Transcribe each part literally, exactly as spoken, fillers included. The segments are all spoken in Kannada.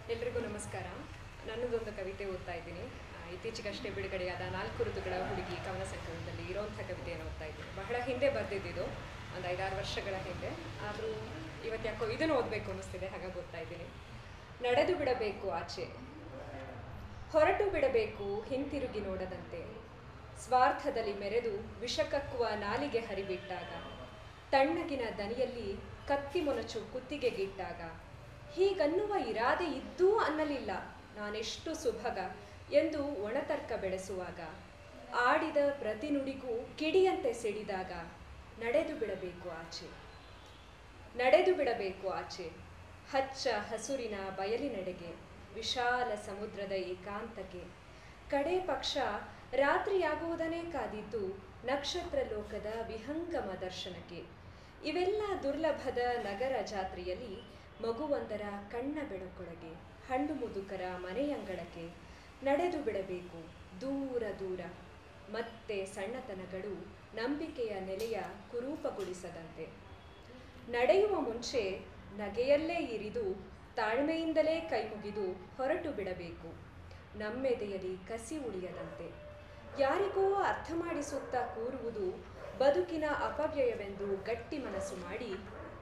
ಎಲ್ರಿಗೂ ನಮಸ್ಕಾರ. ನನ್ನದೊಂದು ಕವಿತೆ ಓದ್ತಾ ಇದ್ದೀನಿ. ಇತ್ತೀಚೆಗಷ್ಟೇ ಬಿಡುಗಡೆಯಾದ ನಾಲ್ಕು ಋತುಗಳ ಹುಡುಗಿ ಕವನ ಸಂಕಲನದಲ್ಲಿ ಇರೋಂಥ ಕವಿತೆಯನ್ನು ಓದ್ತಾ ಇದ್ದೀನಿ. ಬಹಳ ಹಿಂದೆ ಬರೆದಿದ್ದು, ಒಂದು ಐದಾರು ವರ್ಷಗಳ ಹಿಂದೆ. ಆದರೂ ಇವತ್ತು ಯಾಕೋ ಇದನ್ನು ಓದಬೇಕು ಅನ್ನಿಸ್ತಿದೆ, ಹಾಗಾಗಿ ಓದ್ತಾ ಇದ್ದೀನಿ. ನಡೆದು ಬಿಡಬೇಕು ಆಚೆ, ಹೊರಟು ಬಿಡಬೇಕು ಹಿಂತಿರುಗಿ ನೋಡದಂತೆ. ಸ್ವಾರ್ಥದಲ್ಲಿ ಮೆರೆದು ವಿಷಕಕ್ಕುವ ನಾಲಿಗೆ ಹರಿಬಿಟ್ಟಾಗ, ತಣ್ಣಗಿನ ದನಿಯಲ್ಲಿ ಕತ್ತಿ ಮೊನಚು ಕುತ್ತಿಗೆಗಿಟ್ಟಾಗ, ಹೀಗನ್ನುವ ಇರಾದೆ ಇದ್ದೂ ಅನ್ನಲಿಲ್ಲ ನಾನೆಷ್ಟು ಸುಭಗ ಎಂದು ಒಣತರ್ಕ ಬೆಳೆಸುವಾಗ, ಆಡಿದ ಪ್ರತಿನುಡಿಗೂ ಕಿಡಿಯಂತೆ ಸಿಡಿದಾಗ, ನಡೆದು ಬಿಡಬೇಕು ಆಚೆ, ನಡೆದು ಬಿಡಬೇಕು ಆಚೆ. ಹಚ್ಚ ಹಸುರಿನ ಬಯಲಿನೆಡೆಗೆ, ವಿಶಾಲ ಸಮುದ್ರದ ಏಕಾಂತಕ್ಕೆ, ಕಡೆ ಪಕ್ಷ ರಾತ್ರಿಯಾಗುವುದನ್ನೇ ಕಾದಿದ್ದು ನಕ್ಷತ್ರ ಲೋಕದ ವಿಹಂಗಮ ದರ್ಶನಕ್ಕೆ. ಇವೆಲ್ಲ ದುರ್ಲಭದ ನಗರ ಜಾತ್ರೆಯಲ್ಲಿ ಮಗುವೊಂದರ ಕಣ್ಣ ಬೆಳಕೊಳಗೆ, ಹಣ್ಣು ಮುದುಕರ ಮನೆಯಂಗಳಕ್ಕೆ ನಡೆದು ಬಿಡಬೇಕು ದೂರ ದೂರ. ಮತ್ತೆ ಸಣ್ಣತನಗಳು ನಂಬಿಕೆಯ ನೆಲೆಯ ಕುರೂಪಗೊಳಿಸದಂತೆ. ನಡೆಯುವ ಮುಂಚೆ ನಗೆಯಲ್ಲೇ ಇರಿದು ತಾಳ್ಮೆಯಿಂದಲೇ ಕೈಮುಗಿದು ಹೊರಟು ಬಿಡಬೇಕು, ನಮ್ಮೆದೆಯಲ್ಲಿ ಕಸಿ ಉಳಿಯದಂತೆ. ಯಾರಿಗೋ ಅರ್ಥ ಮಾಡಿಸುತ್ತಾ ಕೂರುವುದು ಬದುಕಿನ ಅಪವ್ಯಯವೆಂದು ಗಟ್ಟಿ ಮನಸ್ಸು ಮಾಡಿ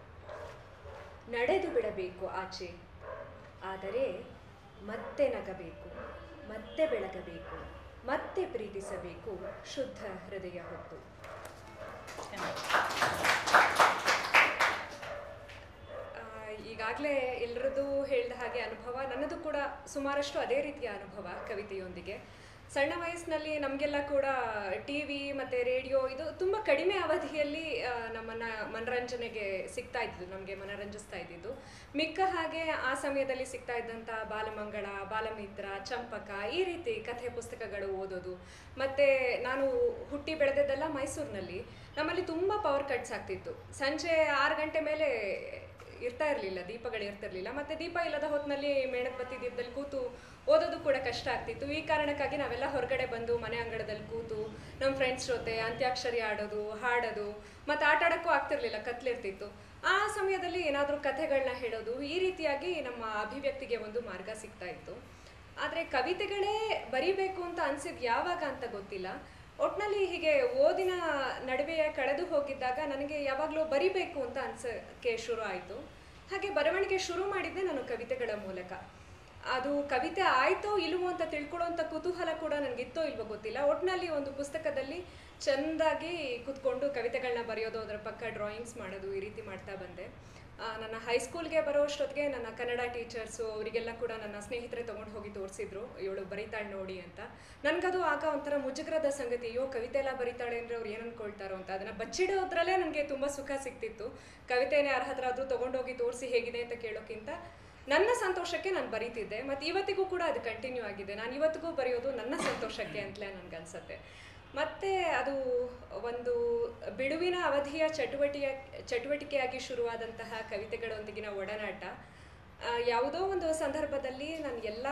ನಡೆದು ಬಿಡಬೇಕು ಆಚೆ. ಆದರೆ ಮತ್ತೆ ನಗಬೇಕು, ಮತ್ತೆ ಬೆಳಗಬೇಕು, ಮತ್ತೆ ಪ್ರೀತಿಸಬೇಕು ಶುದ್ಧ ಹೃದಯ ಹೊತ್ತು. ಈಗಾಗಲೇ ಎಲ್ಲರದ್ದು ಹೇಳಿದ ಹಾಗೆ ಅನುಭವ, ನನ್ನದು ಕೂಡ ಸುಮಾರಷ್ಟು ಅದೇ ರೀತಿಯ ಅನುಭವ ಕವಿತೆಯೊಂದಿಗೆ. ಸಣ್ಣ ವಯಸ್ಸಿನಲ್ಲಿ ನಮಗೆಲ್ಲ ಕೂಡ ಟಿ ವಿ ಮತ್ತು ರೇಡಿಯೋ ಇದು ತುಂಬ ಕಡಿಮೆ ಅವಧಿಯಲ್ಲಿ ನಮ್ಮನ್ನು ಮನರಂಜನೆಗೆ ಸಿಗ್ತಾ ಇದ್ದಿದ್ದು, ನಮಗೆ ಮನರಂಜಿಸ್ತಾ ಇದ್ದಿದ್ದು. ಮಿಕ್ಕ ಹಾಗೆ ಆ ಸಮಯದಲ್ಲಿ ಸಿಗ್ತಾ ಇದ್ದಂಥ ಬಾಲಮಂಗಳ, ಬಾಲಮಿತ್ರ, ಚಂಪಕ ಈ ರೀತಿ ಕಥೆ ಪುಸ್ತಕಗಳು ಓದೋದು. ಮತ್ತು ನಾನು ಹುಟ್ಟಿ ಬೆಳೆದದ್ದೆಲ್ಲ ಮೈಸೂರಿನಲ್ಲಿ. ನಮ್ಮಲ್ಲಿ ತುಂಬ ಪವರ್ ಕಟ್ಸ್ ಆಗ್ತಿತ್ತು. ಸಂಜೆ ಆರು ಗಂಟೆ ಮೇಲೆ ಇರ್ತಾ ಇರಲಿಲ್ಲ, ದೀಪಗಳು ಇರ್ತಿರ್ಲಿಲ್ಲ. ಮತ್ತು ದೀಪ ಇಲ್ಲದ ಹೊತ್ತಿನಲ್ಲಿ ಮೇಣದ ಬತ್ತಿ ದೀಪದಲ್ಲಿ ಕೂತು ಓದೋದು ಕೂಡ ಕಷ್ಟ ಆಗ್ತಿತ್ತು. ಈ ಕಾರಣಕ್ಕಾಗಿ ನಾವೆಲ್ಲ ಹೊರಗಡೆ ಬಂದು ಮನೆ ಅಂಗಳದಲ್ಲಿ ಕೂತು ನಮ್ಮ ಫ್ರೆಂಡ್ಸ್ ಜೊತೆ ಅಂತ್ಯಾಕ್ಷರಿ ಆಡೋದು, ಹಾಡೋದು, ಮತ್ತು ಆಟ ಆಡೋಕ್ಕೂ ಆಗ್ತಿರ್ಲಿಲ್ಲ, ಕತ್ಲಿರ್ತಿತ್ತು. ಆ ಸಮಯದಲ್ಲಿ ಏನಾದರೂ ಕಥೆಗಳನ್ನ ಹೇಳೋದು, ಈ ರೀತಿಯಾಗಿ ನಮ್ಮ ಅಭಿವ್ಯಕ್ತಿಗೆ ಒಂದು ಮಾರ್ಗ ಸಿಗ್ತಾ ಇತ್ತು. ಆದರೆ ಕವಿತೆಗಳೇ ಬರೀಬೇಕು ಅಂತ ಅನಿಸಿದ್ದು ಯಾವಾಗ ಅಂತ ಗೊತ್ತಿಲ್ಲ. ಒಟ್ಟಿನಲ್ಲಿ ಹೀಗೆ ಓದಿನ ನಡುವೆ ಕಳೆದು ಹೋಗಿದ್ದಾಗ ನನಗೆ ಯಾವಾಗಲೂ ಬರಿಬೇಕು ಅಂತ ಅನ್ಸೋಕ್ಕೆ ಶುರು ಆಯಿತು. ಹಾಗೆ ಬರವಣಿಗೆ ಶುರು ಮಾಡಿದ್ದೆ ನಾನು ಕವಿತೆಗಳ ಮೂಲಕ. ಅದು ಕವಿತೆ ಆಯಿತೋ ಇಲ್ವೋ ಅಂತ ತಿಳ್ಕೊಳ್ಳೋಂಥ ಕುತೂಹಲ ಕೂಡ ನನಗಿತ್ತೋ ಇಲ್ವೋ ಗೊತ್ತಿಲ್ಲ. ಒಟ್ಟಿನಲ್ಲಿ ಒಂದು ಪುಸ್ತಕದಲ್ಲಿ ಚೆಂದಾಗಿ ಕೂತ್ಕೊಂಡು ಕವಿತೆಗಳನ್ನ ಬರೆಯೋದು, ಅದರ ಪಕ್ಕ ಡ್ರಾಯಿಂಗ್ಸ್ ಮಾಡೋದು, ಈ ರೀತಿ ಮಾಡ್ತಾ ಬಂದೆ. ನನ್ನ ಹೈಸ್ಕೂಲ್ಗೆ ಬರೋ ಅಷ್ಟೊತ್ತಿಗೆ ನನ್ನ ಕನ್ನಡ ಟೀಚರ್ಸು ಅವರಿಗೆಲ್ಲ ಕೂಡ ನನ್ನ ಸ್ನೇಹಿತರೆ ತೊಗೊಂಡು ಹೋಗಿ ತೋರಿಸಿದ್ರು, ಇವಳು ಬರೀತಾಳೆ ನೋಡಿ ಅಂತ. ನನಗದು ಆಗ ಒಂಥರ ಮುಜುಗರದ ಸಂಗತಿ, ಅಯ್ಯೋ ಕವಿತೆ ಎಲ್ಲ ಬರೀತಾಳೆ ಅಂದರೆ ಅವ್ರು ಏನು ಅಂದ್ಕೊಳ್ತಾರೋ ಅಂತ. ಅದನ್ನು ಬಚ್ಚಿಡೋದ್ರಲ್ಲೇ ನನಗೆ ತುಂಬ ಸುಖ ಸಿಗ್ತಿತ್ತು. ಕವಿತೆನೇ ಯಾರ ಹತ್ರ ಆದರೂ ತೊಗೊಂಡೋಗಿ ತೋರಿಸಿ ಹೇಗಿದೆ ಅಂತ ಕೇಳೋಕ್ಕಿಂತ ನನ್ನ ಸಂತೋಷಕ್ಕೆ ನಾನು ಬರೀತಿದ್ದೆ. ಮತ್ತು ಇವತ್ತಿಗೂ ಕೂಡ ಅದು ಕಂಟಿನ್ಯೂ ಆಗಿದೆ. ನಾನು ಇವತ್ತಿಗೂ ಬರೆಯೋದು ನನ್ನ ಸಂತೋಷಕ್ಕೆ ಅಂತಲೇ ನನಗನ್ಸುತ್ತೆ. ಮತ್ತು ಅದು ಒಂದು ಬಿಡುವಿನ ಅವಧಿಯ ಚಟುವಟಿಕೆ ಚಟುವಟಿಕೆಯಾಗಿ ಶುರುವಾದಂತಹ ಕವಿತೆಗಳೊಂದಿಗಿನ ಒಡನಾಟ ಯಾವುದೋ ಒಂದು ಸಂದರ್ಭದಲ್ಲಿ ನನ್ನ ಎಲ್ಲ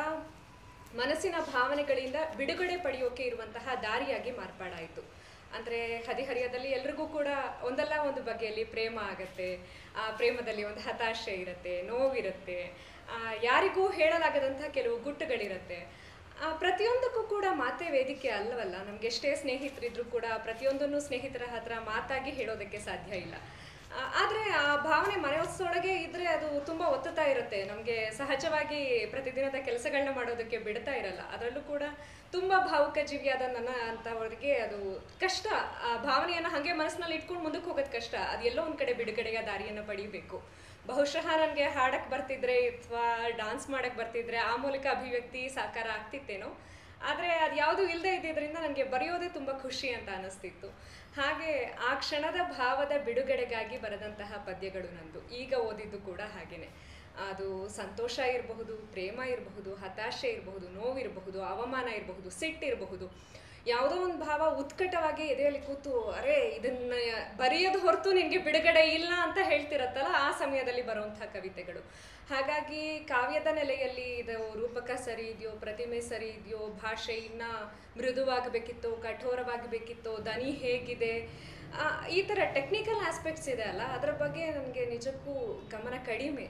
ಮನಸ್ಸಿನ ಭಾವನೆಗಳಿಂದ ಬಿಡುಗಡೆ ಪಡೆಯೋಕೆ ಇರುವಂತಹ ದಾರಿಯಾಗಿ ಮಾರ್ಪಾಡಾಯಿತು. ಅಂದರೆ ಹದಿಹರಿಯದಲ್ಲಿ ಎಲ್ರಿಗೂ ಕೂಡ ಒಂದಲ್ಲ ಒಂದು ಬಗೆಯಲ್ಲಿ ಪ್ರೇಮ ಆಗತ್ತೆ. ಆ ಪ್ರೇಮದಲ್ಲಿ ಒಂದು ಹತಾಶೆ ಇರುತ್ತೆ, ನೋವಿರುತ್ತೆ, ಯಾರಿಗೂ ಹೇಳಲಾಗದಂಥ ಕೆಲವು ಗುಟ್ಟುಗಳಿರುತ್ತೆ. ಪ್ರತಿಯೊಂದಕ್ಕೂ ಕೂಡ ಮಾತೇ ವೇದಿಕೆ ಅಲ್ಲವಲ್ಲ. ನಮ್ಗೆ ಎಷ್ಟೇ ಸ್ನೇಹಿತರಿದ್ರೂ ಕೂಡ ಪ್ರತಿಯೊಂದನ್ನು ಸ್ನೇಹಿತರ ಹತ್ರ ಮಾತಾಗಿ ಹೇಳೋದಕ್ಕೆ ಸಾಧ್ಯ ಇಲ್ಲ. ಆದರೆ ಆ ಭಾವನೆ ಮನಸ್ಸೊಳಗೆ ಇದ್ದರೆ ಅದು ತುಂಬ ಒತ್ತುತ್ತಾ ಇರುತ್ತೆ. ನಮಗೆ ಸಹಜವಾಗಿ ಪ್ರತಿದಿನದ ಕೆಲಸಗಳನ್ನ ಮಾಡೋದಕ್ಕೆ ಬಿಡ್ತಾ ಇರಲ್ಲ. ಅದರಲ್ಲೂ ಕೂಡ ತುಂಬ ಭಾವುಕ ಜೀವಿಯಾದ ನನ್ನ ಅಂಥವ್ರಿಗೆ ಅದು ಕಷ್ಟ. ಆ ಭಾವನೆಯನ್ನು ಹಾಗೆ ಮನಸ್ಸಿನಲ್ಲಿ ಇಟ್ಕೊಂಡು ಮುಂದಕ್ಕೆ ಹೋಗೋದು ಕಷ್ಟ. ಅದು ಎಲ್ಲೋ ಒಂದು ಕಡೆ ಬಿಡುಗಡೆಯ ದಾರಿಯನ್ನು ಪಡೀಬೇಕು. ಬಹುಶಃ ನನಗೆ ಹಾಡಕ್ಕೆ ಬರ್ತಿದ್ರೆ ಅಥವಾ ಡಾನ್ಸ್ ಮಾಡೋಕ್ಕೆ ಬರ್ತಿದ್ರೆ ಆ ಮೂಲಕ ಅಭಿವ್ಯಕ್ತಿ ಸಾಕಾರ ಆಗ್ತಿತ್ತೇನೋ. ಆದರೆ ಅದು ಯಾವುದೂ ಇಲ್ಲದೆ ಇದ್ದಿದ್ದರಿಂದ ನನಗೆ ಬರೆಯೋದೇ ತುಂಬ ಖುಷಿ ಅಂತ ಅನ್ನಿಸ್ತಿತ್ತು. ಹಾಗೆ ಆ ಕ್ಷಣದ ಭಾವದ ಬಿಡುಗಡೆಗಾಗಿ ಬರೆದಂತಹ ಪದ್ಯಗಳು ನಂದು. ಈಗ ಓದಿದ್ದು ಕೂಡ ಹಾಗೇನೆ. ಅದು ಸಂತೋಷ ಇರಬಹುದು, ಪ್ರೇಮ ಇರಬಹುದು, ಹತಾಶೆ ಇರಬಹುದು, ನೋವಿರಬಹುದು, ಅವಮಾನ ಇರಬಹುದು, ಸಿಟ್ಟಿರಬಹುದು. ಯಾವುದೋ ಒಂದು ಭಾವ ಉತ್ಕಟವಾಗಿ ಎದೆಯಲ್ಲಿ ಕೂತು ಅರೆ ಇದನ್ನ ಬರೆಯೋದು ಹೊರತು ನಿನಗೆ ಬಿಡುಗಡೆ ಇಲ್ಲ ಅಂತ ಹೇಳ್ತಿರತ್ತಲ್ಲ, ಆ ಸಮಯದಲ್ಲಿ ಬರುವಂಥ ಕವಿತೆಗಳು. ಹಾಗಾಗಿ ಕಾವ್ಯದ ನೆಲೆಯಲ್ಲಿ ಇದು ರೂಪಕ ಸರಿ ಇದೆಯೋ, ಪ್ರತಿಮೆ ಸರಿ ಇದೆಯೋ, ಭಾಷೆ ಇನ್ನು ಮೃದುವಾಗಬೇಕಿತ್ತೋ, ಕಠೋರವಾಗಬೇಕಿತ್ತೋ, ದನಿ ಹೇಗಿದೆ, ಈ ಥರ ಟೆಕ್ನಿಕಲ್ ಆಸ್ಪೆಕ್ಟ್ಸ್ ಇದೆ ಅಲ್ಲ, ಅದರ ಬಗ್ಗೆ ನನಗೆ ನಿಜಕ್ಕೂ ಗಮನ ಕಡಿಮೆ.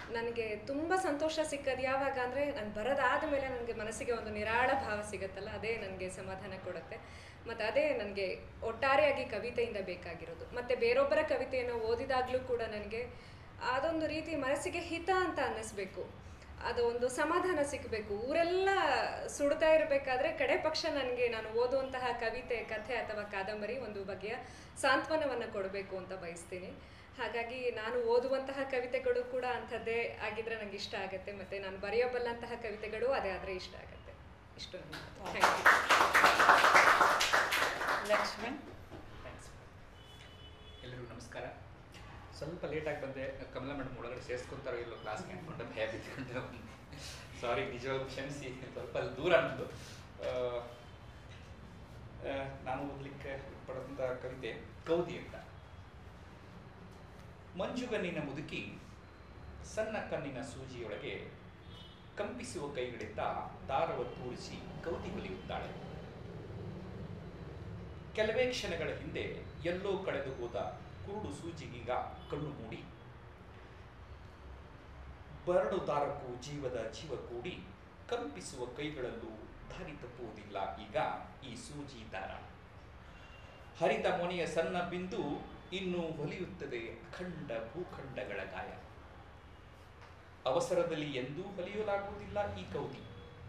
ನನಗೆ ತುಂಬ ಸಂತೋಷ ಸಿಕ್ಕದು ಯಾವಾಗ ಅಂದರೆ ನಾನು ಬರೋದಾದ ಮೇಲೆ ನನಗೆ ಮನಸ್ಸಿಗೆ ಒಂದು ನಿರಾಳ ಭಾವ ಸಿಗುತ್ತಲ್ಲ, ಅದೇ ನನಗೆ ಸಮಾಧಾನ ಕೊಡುತ್ತೆ. ಮತ್ತು ಅದೇ ನನಗೆ ಒಟ್ಟಾರೆಯಾಗಿ ಕವಿತೆಯಿಂದ ಬೇಕಾಗಿರೋದು. ಮತ್ತು ಬೇರೊಬ್ಬರ ಕವಿತೆಯನ್ನು ಓದಿದಾಗಲೂ ಕೂಡ ನನಗೆ ಅದೊಂದು ರೀತಿ ಮನಸ್ಸಿಗೆ ಹಿತ ಅಂತ ಅನ್ನಿಸ್ಬೇಕು, ಅದು ಒಂದು ಸಮಾಧಾನ ಸಿಗಬೇಕು. ಊರೆಲ್ಲ ಸುಡ್ತಾ ಇರಬೇಕಾದ್ರೆ ಕಡೆ ಪಕ್ಷ ನನಗೆ ನಾನು ಓದುವಂತಹ ಕವಿತೆ, ಕಥೆ ಅಥವಾ ಕಾದಂಬರಿ ಒಂದು ಬಗೆಯ ಸಾಂತ್ವನವನ್ನು ಕೊಡಬೇಕು ಅಂತ ಬಯಸ್ತೀನಿ. ಹಾಗಾಗಿ ನಾನು ಓದುವಂತಹ ಕವಿತೆಗಳು ಕೂಡ ಅಂಥದ್ದೇ ಆಗಿದ್ರೆ ನನಗೆ ಇಷ್ಟ ಆಗುತ್ತೆ, ಮತ್ತು ನಾನು ಬರೆಯಬಲ್ಲಂತಹ ಕವಿತೆಗಳು ಅದೇ ಆದರೆ ಇಷ್ಟ ಆಗುತ್ತೆ. ಇಷ್ಟು ನನ್ನ ಥ್ಯಾಂಕ್ ಯು. ಲಕ್ಷ್ಮಣ್. ಥ್ಯಾಂಕ್ಸ್. ಎಲ್ಲರಿಗೂ ನಮಸ್ಕಾರ. ಸ್ವಲ್ಪ ಲೇಟಾಗಿ ಬಂದೆ, ಕಮಲಾ ಮೇಡಮ್ ಒಳಗಡೆ ಸೇರಿಸ್ಕೊಂತಾರೋ ಇಲ್ಲೋ ಕ್ಲಾಸ್ಗೆ ಅಂದ್ಕೊಂಡು ಭಯ ಬಿದ್ದುಕೊಂಡು ಸಾರಿ, ನಿಜವಾಗ್ಲೂ ಕ್ಷಮಿಸಿ, ಸ್ವಲ್ಪ ಅಲ್ಲಿ ದೂರ ಅನ್ನೋದು. ನಾನು ಓದಲಿಕ್ಕೆ ಪಡೆದಂಥ ಕವಿತೆ ಕೌದಿ ಅಂತ. ಮಂಜುಗಣ್ಣಿನ ಮುದುಕಿ ಸಣ್ಣ ಕಣ್ಣಿನ ಸೂಜಿಯೊಳಗೆ ಕಂಪಿಸುವ ಕೈಗಳಿಂದ ದಾರವ ತೂರಿಸಿ ಕೌದಿ ಹೊಲಿಯುತ್ತಾಳೆ. ಕೆಲವೇ ಕ್ಷಣಗಳ ಹಿಂದೆ ಎಲ್ಲೋ ಕಳೆದು ಹೋದ ಕುರುಡು ಸೂಜಿಗೀಗ ಕಣ್ಣು ಮೂಡಿ, ಬರಡು ದಾರಕ್ಕೂ ಜೀವದ ಜೀವ ಕೂಡಿ ಕಂಪಿಸುವ ಕೈಗಳಲ್ಲೂ ದಾರಿ ತಪ್ಪುವುದಿಲ್ಲ ಈಗ ಈ ಸೂಜಿ ದಾರ. ಹರಿದ ಮೊನೆಯ ಸಣ್ಣ ಬಿಂದು ಇನ್ನು ಹೊಲಿಯುತ್ತದೆ ಅಖಂಡ ಭೂಖಂಡಗಳ ಗಾಯ. ಅವಸರದಲ್ಲಿ ಎಂದೂ ಹೊಲಿಯಲಾಗುವುದಿಲ್ಲ ಈ ಕೌದಿ.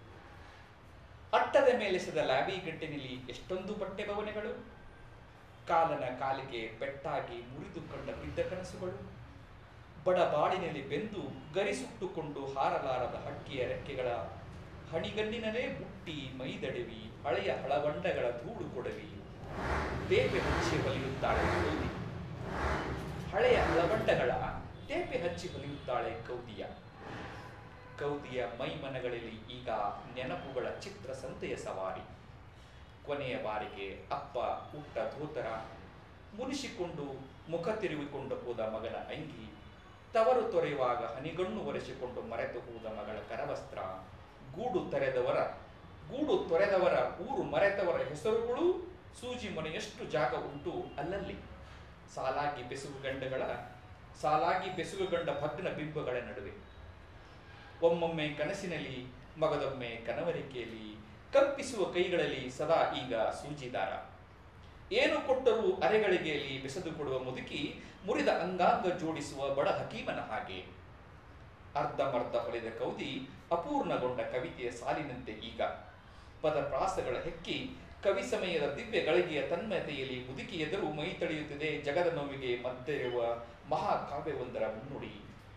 ಅಟ್ಟದ ಮೇಲೆಸದ ಲ್ಯಾಬಿ ಗಂಟಿನಲ್ಲಿ ಎಷ್ಟೊಂದು ಬಟ್ಟೆ ಭವನೆಗಳು, ಕಾಲನ ಕಾಲಿಗೆ ಪೆಟ್ಟಾಗಿ ಮುರಿದು ಕಂಡ ಬಿದ್ದ ಕನಸುಗಳು, ಬಡ ಬಾಳಿನಲ್ಲಿ ಬೆಂದು ಗರಿಸುಟ್ಟುಕೊಂಡು ಹಾರಲಾರದ ಹಕ್ಕಿಯ ರೆಕ್ಕೆಗಳ ಹಣಿಗಣ್ಣಿನಲ್ಲೇ ಮುಟ್ಟಿ ಮೈದಡವಿ ಹಳೆಯ ಹಳವಂಡಗಳ ಧೂಳು ಕೊಡವಿ ತೇಪೆ ಹಚ್ಚಿ ಹೊಲಿಯುತ್ತಾಳೆ ಕೌದಿ. ಹಳೆಯ ಹಳವಂಡಗಳ ತೇಪೆ ಹಚ್ಚಿ ಹೊಲಿಯುತ್ತಾಳೆ ಕೌದಿಯ. ಕೌದಿಯ ಮೈಮನಗಳಲ್ಲಿ ಈಗ ನೆನಪುಗಳ ಚಿತ್ರ ಸಂತೆಯ ಸವಾರಿ. ಕೊನೆಯ ಬಾರಿಗೆ ಅಪ್ಪ ಉಟ್ಟ ಧೋತರ, ಮುನಿಸಿಕೊಂಡು ಮುಖ ತಿರುಗಿಕೊಂಡು ಹೋದ ಮಗನ ಅಂಗಿ, ತವರು ತೊರೆಯುವಾಗ ಹನಿಗಣ್ಣು ಒರೆಸಿಕೊಂಡು ಮರೆತು ಹೋದ ಮಗಳ ಕರವಸ್ತ್ರ, ಗೂಡು ತೆರೆದವರ ಗೂಡು ತೊರೆದವರ ಊರು ಮರೆತವರ ಹೆಸರುಗಳು ಸೂಜಿ ಮನೆಯಷ್ಟು ಜಾಗ ಉಂಟು ಅಲ್ಲಲ್ಲಿ. ಸಾಲಾಗಿ ಬೆಸುಗುಗಂಡಗಳ ಸಾಲಾಗಿ ಬೆಸುಗುಗಂಡ ಭಗ್ನ ಬಿಂಬಗಳ ನಡುವೆ. ಒಮ್ಮೊಮ್ಮೆ ಕನಸಿನಲ್ಲಿ, ಮಗದೊಮ್ಮೆ ಕನವರಿಕೆಯಲ್ಲಿ, ಕಂಪಿಸುವ ಕೈಗಳಲ್ಲಿ ಸದಾ ಈಗ ಸೂಜಿದಾರ. ಏನು ಕೊಟ್ಟರೂ ಅರೆಗಳಿಗೆಯಲ್ಲಿ ಬೆಸೆದು ಕೊಡುವ ಮುದುಕಿ, ಮುರಿದ ಅಂಗಾಂಗ ಜೋಡಿಸುವ ಬಡ ಹಕೀಮನ ಹಾಗೆ. ಅರ್ಧಮರ್ಧ ಹೊಲಿದ ಕೌದಿ ಅಪೂರ್ಣಗೊಂಡ ಕವಿತೆಯ ಸಾಲಿನಂತೆ ಈಗ. ಪದಪ್ರಾಸಗಳ ಹೆಕ್ಕಿ ಕವಿ ಸಮಯದ ದಿವ್ಯ ಗಳಿಗೆಯ ತನ್ಮಯತೆಯಲ್ಲಿ ಮುದುಕಿ ಎದುರು ಮೈ ತಳೆಯುತ್ತದೆ ಜಗದ ನೋವಿಗೆ ಮಧ್ಯೆ ಇರುವ ಮಹಾಕಾವ್ಯವೊಂದರ ಮುನ್ನುಡಿ.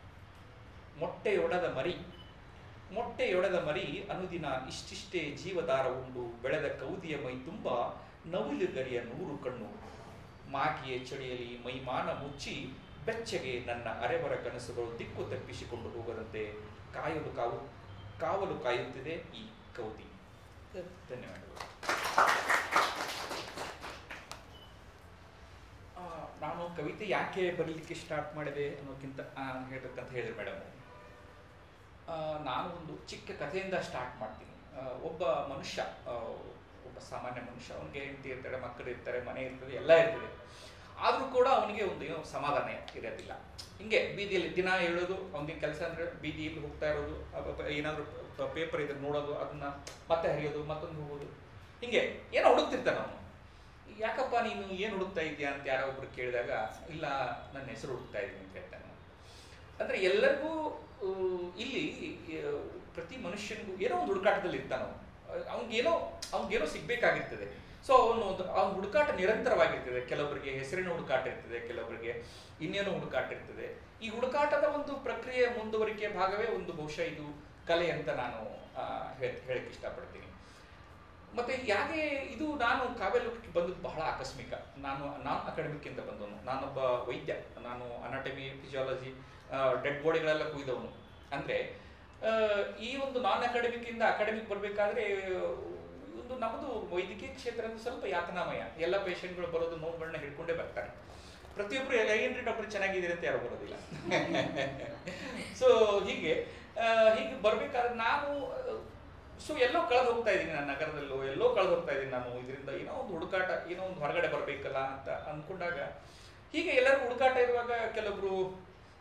ಮೊಟ್ಟೆಯೊಡೆದ ಮರಿ ಮೊಟ್ಟೆಯೊಡೆದ ಮರಿ ಅನುದಿನ ಇಷ್ಟಿಷ್ಟೇ ಜೀವದಾರ ಉಂಡು ಬೆಳೆದ ಕೌದಿಯ ಮೈ ತುಂಬ ನವಿಲುಗರಿಯ ನೂರು ಕಣ್ಣು. ಮಾಗಿಯ ಚಳಿಯಲ್ಲಿ ಮೈಮಾನ ಮುಚ್ಚಿ ಬೆಚ್ಚಗೆ ನನ್ನ ಅರೆವರ ಕನಸುಗಳು ದಿಕ್ಕು ತಪ್ಪಿಸಿಕೊಂಡು ಹೋಗದಂತೆ ಕಾಯಲು ಕಾವು ಕಾವಲು ಕಾಯುತ್ತಿದೆ ಈ ಕೌದಿ. ಧನ್ಯವಾದಗಳು. ನಾನು ಕವಿತೆ ಯಾಕೆ ಬರೀಲಿಕ್ಕೆ ಸ್ಟಾರ್ಟ್ ಮಾಡಿದೆ ಅನ್ನೋಕ್ಕಿಂತ ಹೇಳ್ಬೇಕಂತ ಹೇಳಿದ್ರು ಮೇಡಮ್, ನಾನು ಒಂದು ಚಿಕ್ಕ ಕಥೆಯಿಂದ ಸ್ಟಾರ್ಟ್ ಮಾಡ್ತೀನಿ. ಒಬ್ಬ ಮನುಷ್ಯ, ಒಬ್ಬ ಸಾಮಾನ್ಯ ಮನುಷ್ಯ, ಅವನಿಗೆ ಹೆಂಡತಿ ಇರ್ತಾರೆ, ಮಕ್ಕಳು ಇರ್ತಾರೆ, ಮನೆ ಇರ್ತದೆ, ಎಲ್ಲ ಇರ್ತದೆ. ಆದರೂ ಕೂಡ ಅವನಿಗೆ ಒಂದು ಏನೋ ಸಮಾಧಾನ ಇರೋದಿಲ್ಲ. ಹಿಂಗೆ ಬೀದಿಯಲ್ಲಿ ದಿನ ಹೇಳೋದು, ಅವನಿಗೆ ಕೆಲಸ ಅಂದರೆ ಬೀದಿಯಲ್ಲಿ ಹೋಗ್ತಾ ಇರೋದು, ಏನಾದರೂ ಪೇಪರ್ ಇದ್ರೆ ನೋಡೋದು, ಅದನ್ನ ಮತ್ತೆ ಹರಿಯೋದು, ಮತ್ತೊಂದು ಹೋಗೋದು, ಹಿಂಗೆ ಏನೋ ಹುಡುಕ್ತಿರ್ತಾನೆ ಅವನು. ಯಾಕಪ್ಪ ನೀನು ಏನು ಹುಡುಕ್ತಾ ಇದೆಯಾ ಅಂತ ಯಾರೋ ಒಬ್ರು ಕೇಳಿದಾಗ, ಇಲ್ಲ ನನ್ನ ಹೆಸರು ಹುಡುಕ್ತಾ ಇದ್ದೀನಿ ಅಂತ ಹೇಳ್ತಾನೆ. ಅಂದರೆ ಎಲ್ಲರಿಗೂ ಇಲ್ಲಿ ಪ್ರತಿ ಮನುಷ್ಯನಿಗೂ ಏನೋ ಒಂದು ಹುಡುಕಾಟದಲ್ಲಿ ಇರ್ತಾನೋ, ಅವ್ನಿಗೇನೋ ಅವ್ನಿಗೇನೋ ಸಿಗ್ಬೇಕಾಗಿರ್ತದೆ. ಸೊ ಅವನು ಅವ್ನ ಹುಡುಕಾಟ ನಿರಂತರವಾಗಿರ್ತದೆ. ಕೆಲವರಿಗೆ ಹೆಸರಿನ ಹುಡುಕಾಟ ಇರ್ತದೆ, ಕೆಲವರಿಗೆ ಇನ್ನೇನೋ ಹುಡುಕಾಟ ಇರ್ತದೆ. ಈ ಹುಡುಕಾಟದ ಒಂದು ಪ್ರಕ್ರಿಯೆ ಮುಂದುವರಿಕೆ ಭಾಗವೇ ಒಂದು ಬಹುಶಃ ಇದು ಕಲೆ ಅಂತ ನಾನು ಹೇಳಕ್ಕೆ ಇಷ್ಟಪಡ್ತೀನಿ. ಮತ್ತೆ ಯಾಕೆ ಇದು ನಾನು ಕಾವ್ಯಲೋಕಕ್ಕೆ ಬಂದದ್ದು ಬಹಳ ಆಕಸ್ಮಿಕ. ನಾನು ನಾನ್ ಅಕಾಡೆಮಿಕ್ ಇಂದ ಬಂದವನು. ನಾನೊಬ್ಬ ವೈದ್ಯ. ನಾನು ಅನಾಟಮಿ, ಫಿಸಿಯಾಲಜಿ, ಡೆಡ್ ಬಾಡಿಗಳೆಲ್ಲ ಕುಯ್ದವನು. ಅಂದರೆ ಈ ಒಂದು ನಾನ್ ಅಕಾಡೆಮಿಕ್ ಇಂದ ಅಕಾಡೆಮಿಕ್ ಬರಬೇಕಾದ್ರೆ ಒಂದು ನಮ್ಮದು ವೈದ್ಯಕೀಯ ಕ್ಷೇತ್ರ ಅಂದ್ರೆ ಸ್ವಲ್ಪ ಯಾತನಾಮಯ. ಎಲ್ಲ ಪೇಷಂಟ್ಗಳು ಬರೋದು ನೋವುಗಳನ್ನ ಹಿಡ್ಕೊಂಡೇ ಬರ್ತಾರೆ. ಪ್ರತಿಯೊಬ್ಬರು ಏನ್ರಿ ಡಾಕ್ಟರ್ ಚೆನ್ನಾಗಿದ್ದೀರಿ ಅಂತ ಯಾರು ಬರೋದಿಲ್ಲ. ಸೊ ಹೀಗೆ ಹೀಗೆ ಬರ್ಬೇಕಾದ್ರೆ ನಾನು ಸೊ ಎಲ್ಲೋ ಕಳೆದು ಹೋಗ್ತಾ ಇದ್ದೀನಿ, ನನ್ನ ನಗರದಲ್ಲೂ ಎಲ್ಲೋ ಕಳೆದು ಹೋಗ್ತಾ ಇದ್ದೀನಿ ನಾನು. ಇದರಿಂದ ಏನೋ ಒಂದು ಹುಡುಕಾಟ, ಏನೋ ಒಂದು ಹೊರಗಡೆ ಬರಬೇಕಲ್ಲ ಅಂತ ಅಂದ್ಕೊಂಡಾಗ, ಹೀಗೆ ಎಲ್ಲರೂ ಹುಡುಕಾಟ ಇರುವಾಗ ಕೆಲವೊಬ್ರು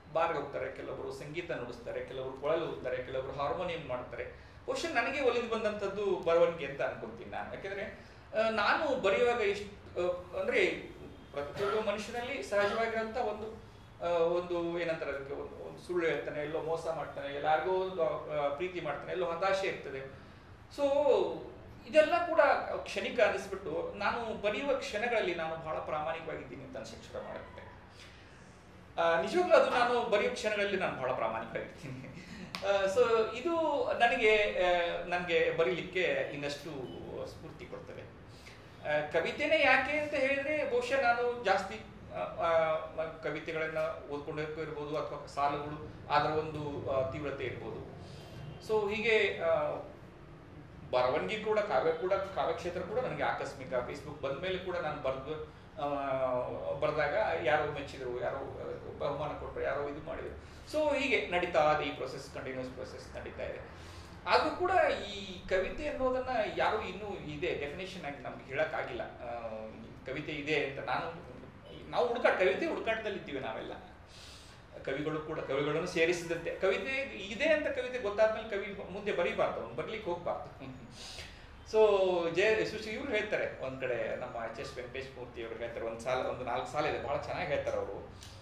ಬಾರ್ಗೆ ಹೋಗ್ತಾರೆ, ಕೆಲವರು ಸಂಗೀತ ನುಡಿಸ್ತಾರೆ, ಕೆಲವರು ಕೊಳಲು ಹೋಗ್ತಾರೆ, ಕೆಲವರು ಹಾರ್ಮೋನಿಯಂ ಮಾಡ್ತಾರೆ. ಬಹುಶಃ ನನಗೆ ಒಲಿದು ಬಂದಂಥದ್ದು ಬರವಣಿಗೆ ಅಂತ ಅನ್ಕೊಂತೀನಿ ನಾನು. ಯಾಕೆಂದರೆ ನಾನು ಬರೆಯುವಾಗ ಎಷ್ಟು ಅಂದರೆ ಪ್ರತಿಯೊಬ್ಬ ಮನುಷ್ಯನಲ್ಲಿ ಸಹಜವಾಗಿರೋಂಥ ಒಂದು ಒಂದು ಏನಂತಾರೆ ಅದಕ್ಕೆ, ಒಂದು ಒಂದು ಸುಳ್ಳು ಹೇಳ್ತಾನೆ, ಎಲ್ಲೋ ಮೋಸ ಮಾಡ್ತಾನೆ, ಎಲ್ಲಾರಿಗೂ ಒಂದು ಪ್ರೀತಿ ಮಾಡ್ತಾನೆ, ಎಲ್ಲೋ ಹತಾಶೆ ಇರ್ತದೆ. ಸೊ ಇದೆಲ್ಲ ಕೂಡ ಕ್ಷಣಿಕ ಅನ್ನಿಸ್ಬಿಟ್ಟು ನಾನು ಬರೆಯುವ ಕ್ಷಣಗಳಲ್ಲಿ ನಾನು ಬಹಳ ಪ್ರಾಮಾಣಿಕವಾಗಿದ್ದೀನಿ ಅಂತ ಅನ್ಸಕ್ಕೆ ಶುರು ಮಾಡುತ್ತೆ. ನಿಜವಾಗ್ಲೂ ಅದು ನಾನು ಬರೆಯುವ ಕ್ಷಣಗಳಲ್ಲಿ ನಾನು ಬಹಳ ಪ್ರಾಮಾಣಿಕವಾಗಿರ್ತೀನಿ. ಸೊ ಇದು ನನಗೆ ನನಗೆ ಬರೀಲಿಕ್ಕೆ ಇನ್ನಷ್ಟು ಸ್ಫೂರ್ತಿ ಕೊಡ್ತದೆ. ಕವಿತೆನೇ ಯಾಕೆ ಅಂತ ಹೇಳಿದ್ರೆ ಬಹುಶಃ ನಾನು ಜಾಸ್ತಿ ಕವಿತೆಗಳನ್ನು ಓದ್ಕೊಂಡೋಕ್ಕೂ ಇರ್ಬೋದು, ಅಥವಾ ಸಾಲುಗಳು ಅದರ ಒಂದು ತೀವ್ರತೆ ಇರ್ಬೋದು. ಸೊ ಹೀಗೆ ಬರವಣಿಗೆ ಕೂಡ, ಕಾವ್ಯ ಕೂಡ, ಕಾವ್ಯಕ್ಷೇತ್ರ ಕೂಡ ನನಗೆ ಆಕಸ್ಮಿಕ. ಫೇಸ್ಬುಕ್ ಬಂದ ಮೇಲೆ ಕೂಡ ನಾನು ಬರೆದು ಬರೆದಾಗ ಯಾರೋ ಮೆಚ್ಚಿದ್ರು, ಯಾರೋ ಬಹುಮಾನ ಕೊಟ್ಟರು, ಯಾರೋ ಇದು ಮಾಡಿದರು. ಸೊ ಹೀಗೆ ನಡೀತಾ ಇದೆ ಈ ಪ್ರೊಸೆಸ್, ಕಂಟಿನ್ಯೂಸ್ ಪ್ರೊಸೆಸ್ ನಡೀತಾ ಇದೆ. ಆದರೂ ಕೂಡ ಈ ಕವಿತೆ ಅನ್ನೋದನ್ನ ಯಾರು ಇನ್ನೂ ಇದೆ ಡೆಫಿನೇಷನ್ ಆಗಿ ನಮ್ಗೆ ಹೇಳೋಕ್ಕಾಗಿಲ್ಲ. ಕವಿತೆ ಇದೆ ಅಂತ ನಾನು ನಾವು ಹುಡುಕಾಟ ಕವಿತೆ ಹುಡುಕಾಟದಲ್ಲಿದ್ದೀವಿ ನಾವೆಲ್ಲ, ಕವಿಗಳು ಕೂಡ, ಕವಿಗಳನ್ನು ಸೇರಿಸಿದಂತೆ. ಕವಿತೆ ಇದೆ ಅಂತ ಕವಿತೆ ಗೊತ್ತಾದ್ಮೇಲೆ ಕವಿ ಮುಂದೆ ಬರೀಬಾರ್ದು, ಅವ್ನು ಬರ್ಲಿಕ್ಕೆ ಹೋಗ್ಬಾರ್ದು. ಸೊ ಜಯ ಸುಶಿ ಇವ್ರು ಹೇಳ್ತಾರೆ ಒಂದ್ ಕಡೆ, ನಮ್ಮ ಎಚ್ ಎಸ್ ವೆಂಕಟೇಶ್ ಮೂರ್ತಿ ಅವರು ಹೇಳ್ತಾರೆ, ಒಂದು ಸಾಲ ಒಂದು ನಾಲ್ಕು ಸಾಲ ಇದೆ, ಬಹಳ ಚೆನ್ನಾಗಿ ಹೇಳ್ತಾರೆ ಅವರು.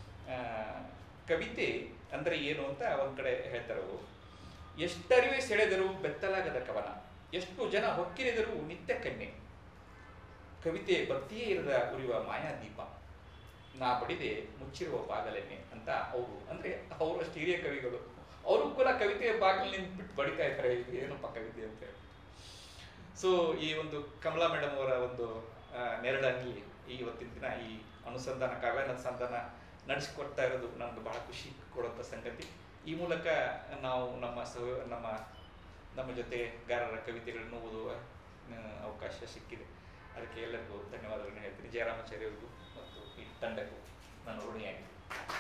ಕವಿತೆ ಅಂದ್ರೆ ಏನು ಅಂತ ಒಂದ್ ಕಡೆ ಹೇಳ್ತಾರೆ ಅವರು. ಎಷ್ಟರಿವೆ ಸೆಳೆದರೂ ಬೆತ್ತಲಾಗದ ಕವನ, ಎಷ್ಟು ಜನ ಹೊಕ್ಕಿರಿದರೂ ನಿತ್ಯ ಕನ್ಯೆ, ಕವಿತೆ ಬತ್ತಿಯೇ ಇರದ ಉರಿಯುವ ಮಾಯಾದೀಪ, ನಾ ಬಡಿದೆ ಮುಚ್ಚಿರುವ ಬಾಗಲೆನ್ನೆ ಅಂತ ಅವರು. ಅಂದ್ರೆ ಅವರು ಅಷ್ಟು ಹಿರಿಯ ಕವಿಗಳು, ಅವರು ಕೂಡ ಕವಿತೆಯ ಬಾಗಿಲಿನಿಂದ ಬಿಟ್ಟು ಬಡಿತಾ ಇದ್ದಾರೆ, ಏನಪ್ಪ ಕವಿತೆ ಅಂತ ಹೇಳಿ. ಸೊ ಈ ಒಂದು ಕಮಲಾ ಮೇಡಮ್ ಅವರ ಒಂದು ನೆರಳಲ್ಲಿ ಈ ಇವತ್ತಿನ ದಿನ ಈ ಅನುಸಂಧಾನ, ಕಾವ್ಯಾನುಸಂಧಾನ ನಡೆಸಿಕೊಡ್ತಾ ಇರೋದು ನನಗೆ ಬಹಳ ಖುಷಿ ಕೊಡುವಂಥ ಸಂಗತಿ. ಈ ಮೂಲಕ ನಾವು ನಮ್ಮ ಸಹ ನಮ್ಮ ನಮ್ಮ ಜೊತೆಗಾರರ ಕವಿತೆಗಳನ್ನು ಓದುವ ಅವಕಾಶ ಸಿಕ್ಕಿದೆ. ಅದಕ್ಕೆ ಎಲ್ಲರಿಗೂ ಧನ್ಯವಾದಗಳನ್ನು ಹೇಳ್ತೀನಿ. ಜಯರಾಮಾಚಾರ್ಯ ಅವರಿಗೂ ಮತ್ತು ಈ ತಂಡಕ್ಕೂ ನಾನು ಋಣಿಯಾಗಿದ್ದೀನಿ.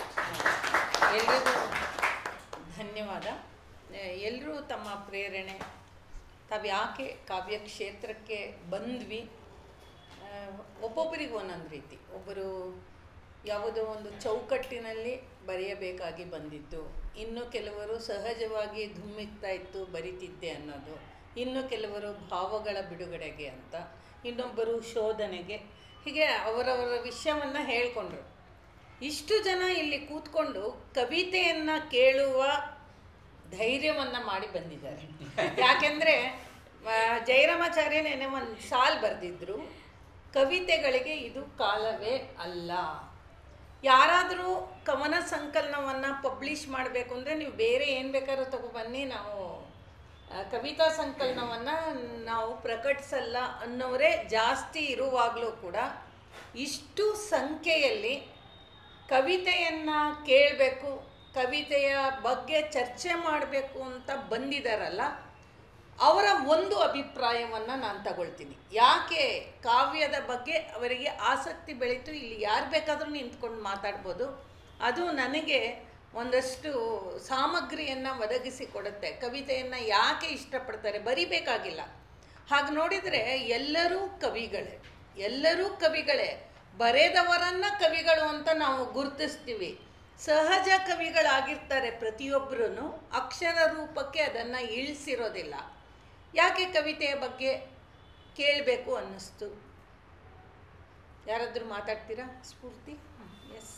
ಎಲ್ಲರಿಗೂ ಧನ್ಯವಾದ. ಎಲ್ಲರೂ ತಮ್ಮ ಪ್ರೇರಣೆ, ತಾವು ಯಾಕೆ ಕಾವ್ಯ ಕ್ಷೇತ್ರಕ್ಕೆ ಬಂದ್ವಿ, ಒಬ್ಬೊಬ್ಬರಿಗೂ ಒಂದೊಂದು ರೀತಿ. ಒಬ್ಬರು ಯಾವುದೋ ಒಂದು ಚೌಕಟ್ಟಿನಲ್ಲಿ ಬರೆಯಬೇಕಾಗಿ ಬಂದಿದ್ದು, ಇನ್ನು ಕೆಲವರು ಸಹಜವಾಗಿ ಧುಮ್ಮಿಕ್ತಾ ಇತ್ತು ಬರಿತಿದ್ದೆ ಅನ್ನೋದು, ಇನ್ನು ಕೆಲವರು ಭಾವಗಳ ಬಿಡುಗಡೆಗೆ ಅಂತ, ಇನ್ನೊಬ್ಬರು ಶೋಧನೆಗೆ, ಹೀಗೆ ಅವರವರ ವಿಷಯವನ್ನು ಹೇಳ್ಕೊಂಡ್ರು. ಇಷ್ಟು ಜನ ಇಲ್ಲಿ ಕೂತ್ಕೊಂಡು ಕವಿತೆಯನ್ನು ಕೇಳುವ ಧೈರ್ಯವನ್ನು ಮಾಡಿ ಬಂದಿದ್ದಾರೆ. ಯಾಕೆಂದರೆ ಜಯರಾಮಾಚಾರ್ಯನೇ ಒಂದು ಸಾಲು ಬರೆದಿದ್ರು, ಕವಿತೆಗಳಿಗೆ ಇದು ಕಾಲವೇ ಅಲ್ಲ. ಯಾರಾದರೂ ಕವನ ಸಂಕಲನವನ್ನು ಪಬ್ಲಿಷ್ ಮಾಡಬೇಕು ಅಂದರೆ ನೀವು ಬೇರೆ ಏನು ಬೇಕಾದ್ರೂ ತಗೊಬನ್ನಿ, ನಾವು ಕವಿತಾ ಸಂಕಲನವನ್ನು ನಾವು ಪ್ರಕಟಿಸಲ್ಲ ಅನ್ನೋರೇ ಜಾಸ್ತಿ ಇರುವಾಗಲೂ ಕೂಡ ಇಷ್ಟು ಸಂಖ್ಯೆಯಲ್ಲಿ ಕವಿತೆಯನ್ನು ಕೇಳಬೇಕು, ಕವಿತೆಯ ಬಗ್ಗೆ ಚರ್ಚೆ ಮಾಡಬೇಕು ಅಂತ ಬಂದಿದ್ದಾರಲ್ಲ, ಅವರ ಒಂದು ಅಭಿಪ್ರಾಯವನ್ನು ನಾನು ತಗೊಳ್ತೀನಿ. ಯಾಕೆ ಕಾವ್ಯದ ಬಗ್ಗೆ ಅವರಿಗೆ ಆಸಕ್ತಿ ಬೆಳೀತು, ಇಲ್ಲಿ ಯಾರು ಬೇಕಾದರೂ ನಿಂತ್ಕೊಂಡು ಮಾತಾಡ್ಬೋದು, ಅದು ನನಗೆ ಒಂದಷ್ಟು ಸಾಮಗ್ರಿಯನ್ನು ಒದಗಿಸಿ ಕೊಡುತ್ತೆ. ಕವಿತೆಯನ್ನು ಯಾಕೆ ಇಷ್ಟಪಡ್ತಾರೆ, ಬರಿಬೇಕಾಗಿಲ್ಲ. ಹಾಗೆ ನೋಡಿದರೆ ಎಲ್ಲರೂ ಕವಿಗಳೇ, ಎಲ್ಲರೂ ಕವಿಗಳೇ. ಬರೆದವರನ್ನು ಕವಿಗಳು ಅಂತ ನಾವು ಗುರುತಿಸ್ತೀವಿ. ಸಹಜ ಕವಿಗಳಾಗಿರ್ತಾರೆ ಪ್ರತಿಯೊಬ್ಬರೂ, ಅಕ್ಷರ ರೂಪಕ್ಕೆ ಅದನ್ನು ಇಳಿಸಿರೋದಿಲ್ಲ. ಯಾಕೆ ಕವಿತೆಯ ಬಗ್ಗೆ ಕೇಳಬೇಕು ಅನ್ನಿಸ್ತು? ಯಾರಾದರೂ ಮಾತಾಡ್ತೀರಾ? ಸ್ಫೂರ್ತಿ? ಎಸ್.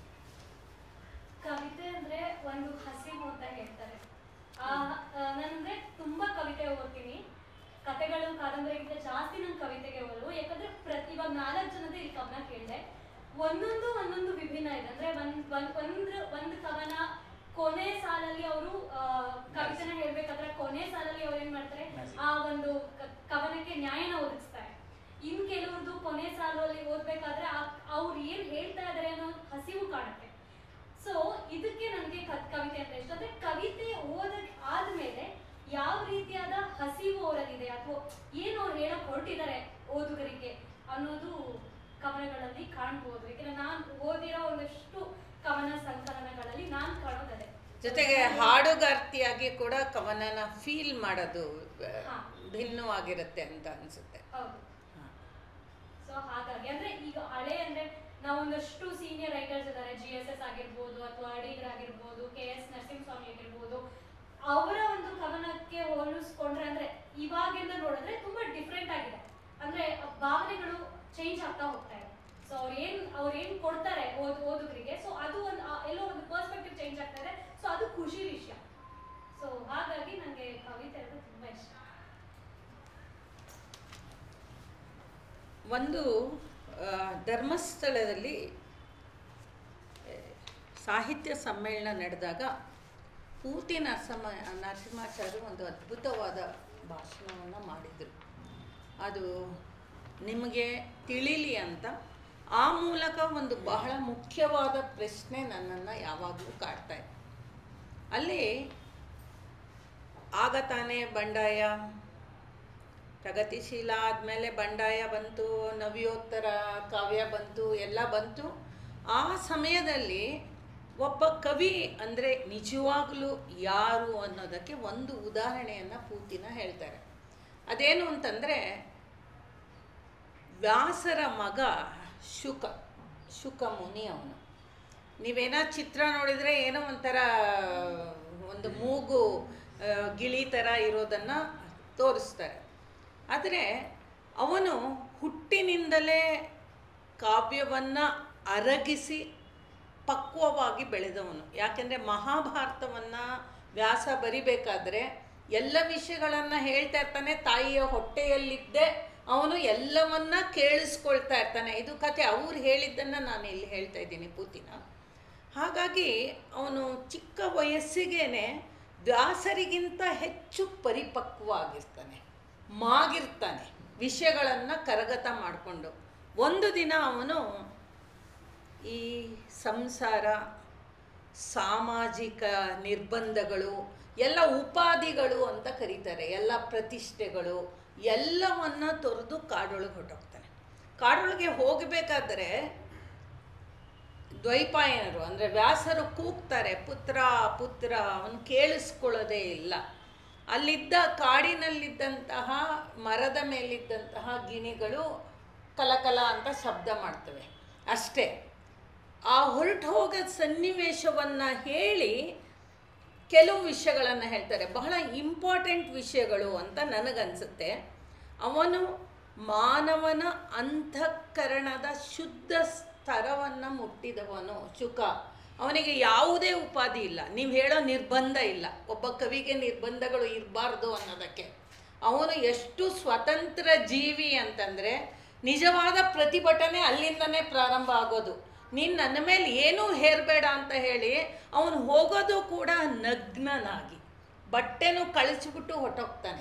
ಕವಿತೆ ಅಂದ್ರೆ ಒಂದು ಹಸಿವು ಅಂತ ಹೇಳ್ತಾರೆ. ನಾನಂದ್ರೆ ತುಂಬಾ ಕವಿತೆ ಓದ್ತೀನಿ, ಕತೆಗಳು ಕಾದಂಬರಿಗಿಂತ ಜಾಸ್ತಿ ನನ್ನ ಕವಿತೆಗೆ ಓದಲು. ಯಾಕಂದ್ರೆ ಪ್ರತಿ ಇವಾಗ ನಾಲ್ಕು ಜನದ ಇಲ್ಲಿ ಕವನ ಕೇಳಿದೆ, ಒಂದೊಂದು ಒಂದೊಂದು ವಿಭಿನ್ನ ಇದೆ. ಅಂದ್ರೆ ಒಂದ್ ಒಂದ್ ಒಂದು ಕವನ ಕೊನೆ ಸಾಲಲ್ಲಿ ಅವರು ಕವಿತೆನ ಹೇಳ್ಬೇಕಾದ್ರೆ ಕೊನೆ ಸಾಲಲ್ಲಿ ಅವ್ರು ಏನ್ ಮಾಡ್ತಾರೆ, ಆ ಒಂದು ಕವನಕ್ಕೆ ನ್ಯಾಯನ ಒದಗಿಸ್ತಾರೆ. ಇನ್ ಕೆಲವ್ರದ್ದು ಕೊನೆ ಸಾಲಲ್ಲಿ ಓದ್ಬೇಕಾದ್ರೆ ಅವ್ರು ಏನ್ ಹೇಳ್ತಾ ಇದಾರೆ ಅನ್ನೋ ಹಸಿವು ಕಾಣುತ್ತೆ. ಸೊ ಇದಕ್ಕೆ ನನಗೆ ಕವಿತೆ ಅಂತ ಇಷ್ಟ. ಅಂದ್ರೆ ಕವಿತೆ ಓದ ಆದ್ಮೇಲೆ ಯಾವ ರೀತಿಯಾದ ಹಸಿವು ಅವರಲ್ಲಿದೆ, ಅಥವಾ ಏನು ಅವ್ರು ಹೇಳಕ್ ಹೊರಟಿದ್ದಾರೆ ಓದುಗರಿಗೆ ಅನ್ನೋದು ಕವನಗಳಲ್ಲಿ ಕಾಣ್ಬೋದು. ಯಾಕಂದ್ರೆ ನಾನು ಓದಿರೋ ಒಂದಷ್ಟು ಕವನ ಸಂಕಲನಗಳಲ್ಲಿ ನಾನು ಕಾಣೋದದೆ. ಜೊತೆಗೆ ಹಾಡುಗಾರ್ತಿಯಾಗಿ ಕೂಡ ಕವನನ ಫೀಲ್ ಮಾಡೋದು ಭಿನ್ನವಾಗಿರುತ್ತೆ ಅಂತ ಅನ್ಸುತ್ತೆ. ಹೌದು. ಸೊ ಹಾಗಾಗಿ ಅಂದ್ರೆ ಈಗ ಹಳೆ ಅಂದ್ರೆ ನಾವೊಂದಷ್ಟು ಸೀನಿಯರ್ ರೈಟರ್ಸ್ ಇದ್ದಾರೆ, ಜಿ ಎಸ್ ಎಸ್ ಆಗಿರ್ಬೋದು ಅಥವಾ ಅಡಿಗರ್ ಆಗಿರ್ಬೋದು, ಕೆ ಎಸ್ ನರಸಿಂಹಸ್ವಾಮಿ ಆಗಿರ್ಬೋದು, ಅವರ ಒಂದು ಕವನಕ್ಕೆ ಹೋಲಿಸ್ಕೊಂಡ್ರೆ ಅಂದ್ರೆ ಇವಾಗಿಂದ ನೋಡಿದ್ರೆ ತುಂಬಾ ಡಿಫ್ರೆಂಟ್ ಆಗಿದೆ. ಅಂದ್ರೆ ಭಾವನೆಗಳು ಚೇಂಜ್ ಆಗ್ತಾ ಹೋಗ್ತಾ ಇದೆ. ಸೊ ಅವ್ರು ಏನ್ ಅವ್ರು ಏನ್ ಕೊಡ್ತಾರೆ ಓದ್ ಓದುಗರಿಗೆ, ಸೊ ಅದು ಒಂದು ಎಲ್ಲೋ ಒಂದು ಪರ್ಸ್ಪೆಕ್ಟಿವ್ ಚೇಂಜ್ ಆಗ್ತಾ ಇದೆ. ಸೊ ಅದು ಖುಷಿ ವಿಷಯ. ಸೊ ಹಾಗಾಗಿ ನನಗೆ ಕವಿತೆ ಅಂದ್ರೆ ತುಂಬಾ ಇಷ್ಟ. ಒಂದು ಧರ್ಮಸ್ಥಳದಲ್ಲಿ ಸಾಹಿತ್ಯ ಸಮ್ಮೇಳನ ನಡೆದಾಗ ಪೂತಿ ನರಸಿಂಹ ನರಸಿಂಹಾಚಾರ್ಯರು ಒಂದು ಅದ್ಭುತವಾದ ಭಾಷಣವನ್ನು ಮಾಡಿದರು. ಅದು ನಿಮಗೆ ತಿಳಿಲಿ ಅಂತ ಆ ಮೂಲಕ ಒಂದು ಬಹಳ ಮುಖ್ಯವಾದ ಪ್ರಶ್ನೆ ನನ್ನನ್ನು ಯಾವಾಗಲೂ ಕಾಡ್ತಾ ಇದೆ. ಅಲ್ಲಿ ಆಗ ತಾನೇ ಬಂಡಾಯ, ಪ್ರಗತಿಶೀಲ ಆದಮೇಲೆ ಬಂಡಾಯ ಬಂತು, ನವ್ಯೋತ್ತರ ಕಾವ್ಯ ಬಂತು, ಎಲ್ಲ ಬಂತು. ಆ ಸಮಯದಲ್ಲಿ ಒಬ್ಬ ಕವಿ ಅಂದರೆ ನಿಜವಾಗಲೂ ಯಾರು ಅನ್ನೋದಕ್ಕೆ ಒಂದು ಉದಾಹರಣೆಯನ್ನು ಪೂತಿನ ಹೇಳ್ತಾರೆ. ಅದೇನು ಅಂತಂದರೆ, ವ್ಯಾಸರ ಮಗ ಶುಕ ಶುಕ ಮುನಿ ಅವನು. ನೀವೇನೋ ಚಿತ್ರ ನೋಡಿದರೆ ಏನೋ ಒಂಥರ ಒಂದು ಮೂಗು ಗಿಳಿ ಥರ ಇರೋದನ್ನು ತೋರಿಸ್ತಾರೆ. ಆದರೆ ಅವನು ಹುಟ್ಟಿನಿಂದಲೇ ಕಾವ್ಯವನ್ನು ಅರಗಿಸಿ ಪಕ್ವವಾಗಿ ಬೆಳೆದವನು. ಯಾಕೆಂದರೆ ಮಹಾಭಾರತವನ್ನು ವ್ಯಾಸ ಬರಿಬೇಕಾದ್ರೆ ಎಲ್ಲ ವಿಷಯಗಳನ್ನು ಹೇಳ್ತಾ ಇರ್ತಾನೆ. ತಾಯಿಯ ಹೊಟ್ಟೆಯಲ್ಲಿದ್ದೇ ಅವನು ಎಲ್ಲವನ್ನ ಕೇಳಿಸ್ಕೊಳ್ತಾ ಇರ್ತಾನೆ. ಇದು ಕತೆ ಅವ್ರು ಹೇಳಿದ್ದನ್ನು ನಾನು ಇಲ್ಲಿ ಹೇಳ್ತಾ ಇದ್ದೀನಿ ಪೂತಿನ. ಹಾಗಾಗಿ ಅವನು ಚಿಕ್ಕ ವಯಸ್ಸಿಗೇನೆ ವ್ಯಾಸರಿಗಿಂತ ಹೆಚ್ಚು ಪರಿಪಕ್ವ ಆಗಿರ್ತಾನೆ, ಮಾಗಿರ್ತಾನೆ, ವಿಷಯಗಳನ್ನು ಕರಗತ ಮಾಡಿಕೊಂಡು. ಒಂದು ದಿನ ಅವನು ಈ ಸಂಸಾರ, ಸಾಮಾಜಿಕ ನಿರ್ಬಂಧಗಳು, ಎಲ್ಲ ಉಪಾಧಿಗಳು ಅಂತ ಕರೀತಾರೆ, ಎಲ್ಲ ಪ್ರತಿಷ್ಠೆಗಳು ಎಲ್ಲವನ್ನ ತೊರೆದು ಕಾಡೊಳಗೆ ಹೊರಟೋಗ್ತಾನೆ. ಕಾಡೊಳಗೆ ಹೋಗಬೇಕಾದ್ರೆ ದ್ವೈಪಾಯನರು ಅಂದರೆ ವ್ಯಾಸರು ಕೂಗ್ತಾರೆ, ಪುತ್ರ ಪುತ್ರ. ಅವನು ಕೇಳಿಸ್ಕೊಳ್ಳೋದೇ ಇಲ್ಲ. ಅಲ್ಲಿದ್ದ ಕಾಡಿನಲ್ಲಿದ್ದಂತಹ ಮರದ ಮೇಲಿದ್ದಂತಹ ಗಿಣಿಗಳು ಕಲಕಲ ಅಂತ ಶಬ್ದ ಮಾಡ್ತವೆ ಅಷ್ಟೇ. ಆ ಹೊರಟು ಹೋಗೋ ಸನ್ನಿವೇಶವನ್ನು ಹೇಳಿ ಕೆಲವು ವಿಷಯಗಳನ್ನು ಹೇಳ್ತಾರೆ, ಬಹಳ ಇಂಪಾರ್ಟೆಂಟ್ ವಿಷಯಗಳು ಅಂತ ನನಗನ್ಸುತ್ತೆ. ಅವನು ಮಾನವನ ಅಂತಃಕರಣದ ಶುದ್ಧ ಸ್ತರವನ್ನು ಮುಟ್ಟಿದವನು ಶುಕ. ಅವನಿಗೆ ಯಾವುದೇ ಉಪಾಧಿ ಇಲ್ಲ, ನೀವು ಹೇಳೋ ನಿರ್ಬಂಧ ಇಲ್ಲ. ಒಬ್ಬ ಕವಿಗೆ ನಿರ್ಬಂಧಗಳು ಇರಬಾರ್ದು ಅನ್ನೋದಕ್ಕೆ. ಅವನು ಎಷ್ಟು ಸ್ವತಂತ್ರ ಜೀವಿ ಅಂತಂದರೆ ನಿಜವಾದ ಪ್ರತಿಭಟನೆ ಅಲ್ಲಿಂದನೇ ಪ್ರಾರಂಭ ಆಗೋದು. ನೀನು ನನ್ನ ಮೇಲೆ ಏನೂ ಹೇರಬೇಡ ಅಂತ ಹೇಳಿ ಅವನು ಹೋಗೋದು ಕೂಡ ನಗ್ನನಾಗಿ, ಬಟ್ಟೆನೂ ಕಳಿಸಿಬಿಟ್ಟು ಹೊರಟೋಗ್ತಾನೆ.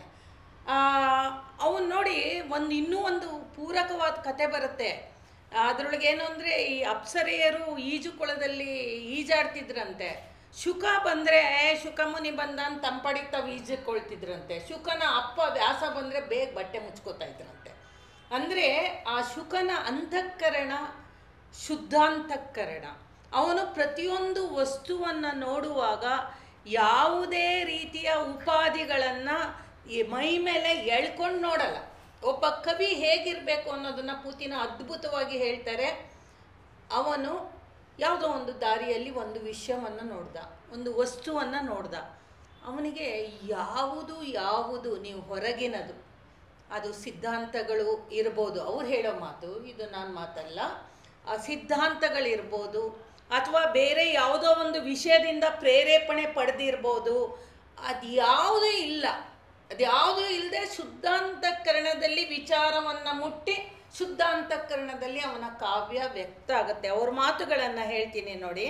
ಅವನು ನೋಡಿ ಒಂದು ಇನ್ನೂ ಒಂದು ಪೂರಕವಾದ ಕತೆ ಬರುತ್ತೆ ಅದರೊಳಗೇನು ಅಂದರೆ, ಈ ಅಪ್ಸರೆಯರು ಈಜು ಕೊಳದಲ್ಲಿ ಈಜಾಡ್ತಿದ್ರಂತೆ. ಶುಕ ಬಂದರೆ ಶುಕಮುನಿ ಬಂದ ಅಂತ ತಂಪಡಿಗೆ ತಾವು ಈಜಿಕೊಳ್ತಿದ್ರಂತೆ. ಶುಕನ ಅಪ್ಪ ವ್ಯಾಸ ಬಂದರೆ ಬೇಗ ಬಟ್ಟೆ ಮುಚ್ಕೋತಾ ಇದ್ರಂತೆ. ಅಂದರೆ ಆ ಶುಕನ ಅಂತಃಕರಣ ಶುದ್ಧಾಂತಃಕರಣ. ಅವನು ಪ್ರತಿಯೊಂದು ವಸ್ತುವನ್ನು ನೋಡುವಾಗ ಯಾವುದೇ ರೀತಿಯ ಉಪಾಧಿಗಳನ್ನು ಈ ಮೈ ಮೇಲೆ ಎಳ್ಕೊಂಡು ನೋಡಲ್ಲ. ಒಬ್ಬ ಕವಿ ಹೇಗಿರಬೇಕು ಅನ್ನೋದನ್ನು ಪೂತಿನ ಅದ್ಭುತವಾಗಿ ಹೇಳ್ತಾರೆ. ಅವನು ಯಾವುದೋ ಒಂದು ದಾರಿಯಲ್ಲಿ ಒಂದು ವಿಷಯವನ್ನು ನೋಡ್ದ, ಒಂದು ವಸ್ತುವನ್ನು ನೋಡ್ದ. ಅವನಿಗೆ ಯಾವುದು ಯಾವುದು ನೀವು ಹೊರಗಿನದು, ಅದು ಸಿದ್ಧಾಂತಗಳು ಇರ್ಬೋದು, ಅವ್ರು ಹೇಳೋ ಮಾತು, ಇದು ನಾನು ಮಾತಲ್ಲ, ಆ ಸಿದ್ಧಾಂತಗಳಿರ್ಬೋದು, ಅಥವಾ ಬೇರೆ ಯಾವುದೋ ಒಂದು ವಿಷಯದಿಂದ ಪ್ರೇರೇಪಣೆ ಪಡೆದಿರ್ಬೋದು. ಅದು ಯಾವುದೂ ಇಲ್ಲ, ಅದು ಯಾವುದೂ ಇಲ್ಲದೆ ಶುದ್ಧಾಂತಃಕರಣದಲ್ಲಿ ವಿಚಾರವನ್ನು ಮುಟ್ಟಿ ಶುದ್ಧಾಂತಃಕರಣದಲ್ಲಿ ಅವನ ಕಾವ್ಯ ವ್ಯಕ್ತ ಆಗುತ್ತೆ. ಅವ್ರ ಮಾತುಗಳನ್ನು ಹೇಳ್ತೀನಿ ನೋಡಿ.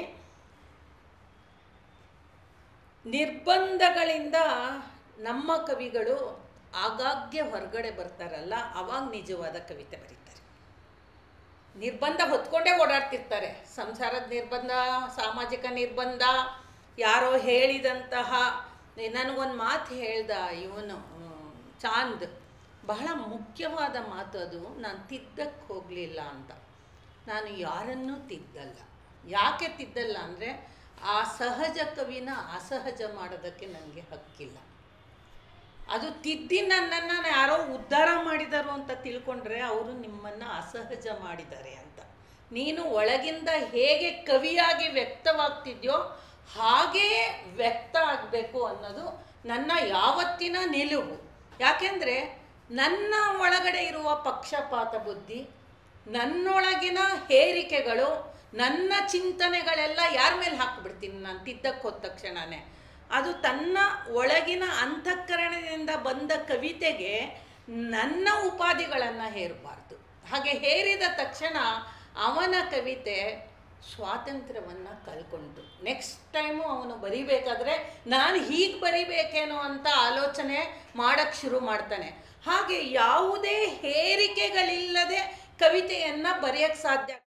ನಿರ್ಬಂಧಗಳಿಂದ ನಮ್ಮ ಕವಿಗಳು ಆಗಾಗ್ಗೆ ಹೊರಗಡೆ ಬರ್ತಾರಲ್ಲ, ಅವಾಗ ನಿಜವಾದ ಕವಿತೆ ಬರೀತಾರೆ. ನಿರ್ಬಂಧ ಹೊತ್ಕೊಂಡೇ ಓಡಾಡ್ತಿರ್ತಾರೆ. ಸಂಸಾರದ ನಿರ್ಬಂಧ, ಸಾಮಾಜಿಕ ನಿರ್ಬಂಧ, ಯಾರೋ ಹೇಳಿದಂತಹ. ನನಗೊಂದು ಮಾತು ಹೇಳ್ದ ಇವನು ಚಾಂದ್, ಬಹಳ ಮುಖ್ಯವಾದ ಮಾತು ಅದು. ನಾನು ತಿದ್ದಕ್ಕೆ ಹೋಗಲಿಲ್ಲ ಅಂತ. ನಾನು ಯಾರನ್ನೂ ತಿದ್ದಲ್ಲ. ಯಾಕೆ ತಿದ್ದಲ್ಲ ಅಂದರೆ, ಆ ಸಹಜ ಕವಿನ ಅಸಹಜ ಮಾಡೋದಕ್ಕೆ ನನಗೆ ಹಕ್ಕಿಲ್ಲ. ಅದು ತಿದ್ದಿ ನನ್ನನ್ನು ಯಾರೋ ಉದ್ಧಾರ ಮಾಡಿದರು ಅಂತ ತಿಳ್ಕೊಂಡ್ರೆ ಅವರು ನಿಮ್ಮನ್ನು ಅಸಹಜ ಮಾಡಿದ್ದಾರೆ ಅಂತ. ನೀನು ಒಳಗಿಂದ ಹೇಗೆ ಕವಿಯಾಗಿ ವ್ಯಕ್ತವಾಗ್ತಿದ್ಯೋ ಹಾಗೆಯೇ ವ್ಯಕ್ತ ಆಗಬೇಕು ಅನ್ನೋದು ನನ್ನ ಯಾವತ್ತಿನ ನಿಲುವು. ಯಾಕೆಂದರೆ ನನ್ನ ಒಳಗಡೆ ಇರುವ ಪಕ್ಷಪಾತ ಬುದ್ಧಿ, ನನ್ನೊಳಗಿನ ಹೇರಿಕೆಗಳು, ನನ್ನ ಚಿಂತನೆಗಳೆಲ್ಲ ಯಾರ ಮೇಲೆ ಹಾಕಿಬಿಡ್ತೀನಿ ನಾನು ತಿದ್ದಕ್ಕೆ ಹೋದ ತಕ್ಷಣವೇ. ಅದು ತನ್ನ ಒಳಗಿನ ಅಂತಃಕರಣದಿಂದ ಬಂದ ಕವಿತೆಗೆ ನನ್ನ ಉಪಾಧಿಗಳನ್ನು ಹೇರಬಾರ್ದು. ಹಾಗೆ ಹೇರಿದ ತಕ್ಷಣ ಅವನ ಕವಿತೆ ಸ್ವಾತಂತ್ರ್ಯವನ್ನು ಕಳ್ಕೊಂಡು ನೆಕ್ಸ್ಟ್ ಟೈಮು ಅವನು ಬರಿಬೇಕಾದ್ರೆ ನಾನು ಹೀಗೆ ಬರಿಬೇಕೇನೋ ಅಂತ ಆಲೋಚನೆ ಮಾಡೋಕ್ಕೆ ಶುರು ಮಾಡ್ತಾನೆ. ಹಾಗೆ ಯಾವುದೇ ಹೇರಿಕೆಗಳಿಲ್ಲದೆ ಕವಿತೆಯನ್ನು ಬರೆಯೋಕ್ಕೆ ಸಾಧ್ಯ.